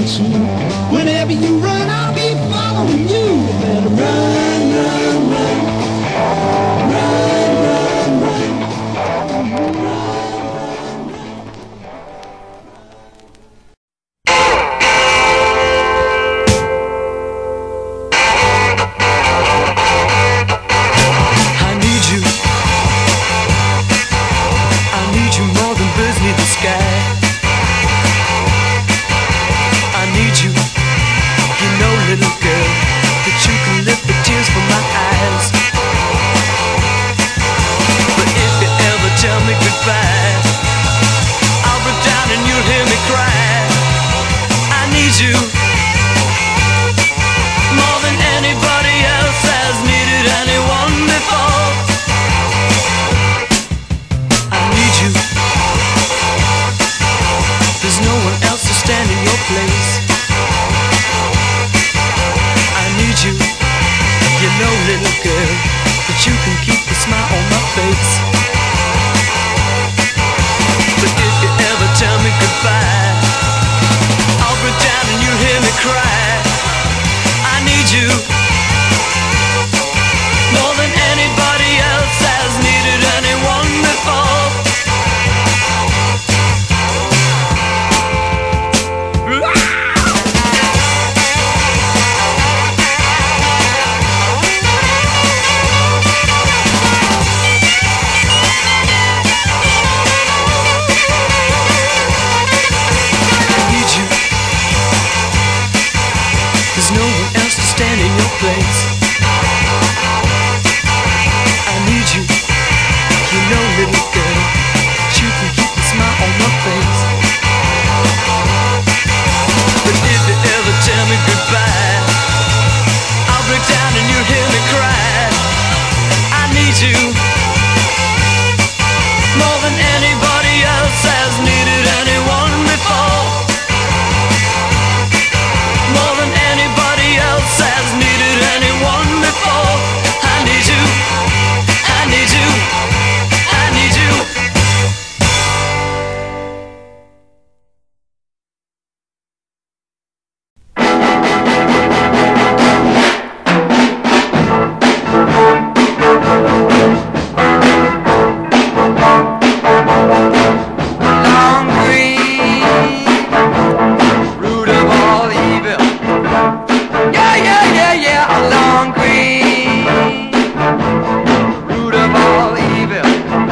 coming soon. Whenever you run, I'll be following you. You better run, run, run. Run, run, run. I need you. I need you more than birds need the sky. I need you. You know, little girl, that you can lift the tears from my eyes. But if you ever tell me goodbye, I'll break down and you'll hear me cry. I need you more than anybody else has needed anyone before. I need you. There's no one else to stand in your place. I need you. You know, little girl, that you can keep the smile on my face. But if you ever tell me goodbye, I'll break down and you'll hear me cry. I need you more than anybody else has needed anyone before. I need you. There's no one else to stand in your place. I need you. You know, little girl, that you can keep the smile on my face. But if you ever tell me goodbye, I'll break down and you'll hear me cry. I need you more than anybody else has needed anyone before. More than anybody else has needed anyone before. I need you. I need you. I need you. Long green root of all evil. Yeah, yeah, yeah, yeah. A long green root of all evil.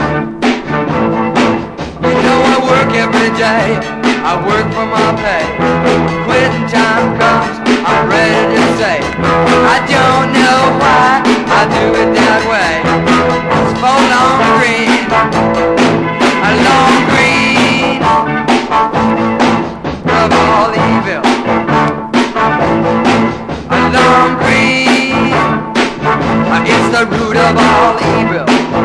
You know I work every day. I work for my pay. Quitting time comes, I'm ready to say, I don't know why I do it that way. It's for long green. A long green of all evil. A long green, it's the root of all evil.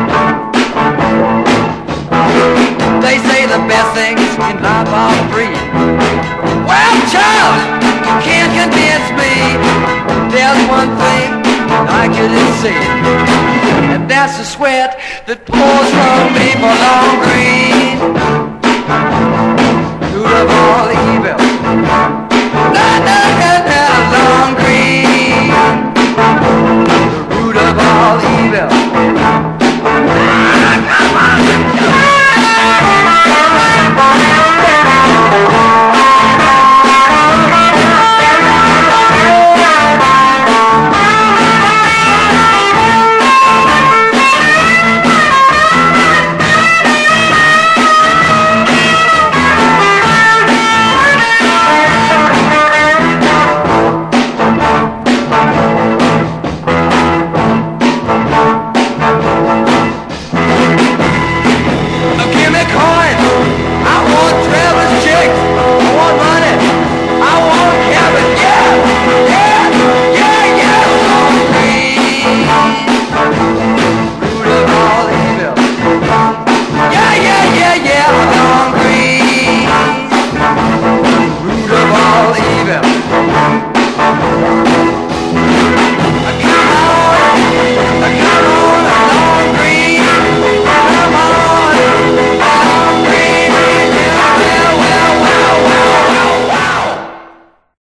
They say the best things in life are free. Well, child, you can't convince me. There's one thing I couldn't see, and that's the sweat that pours from me for long green root of all evil.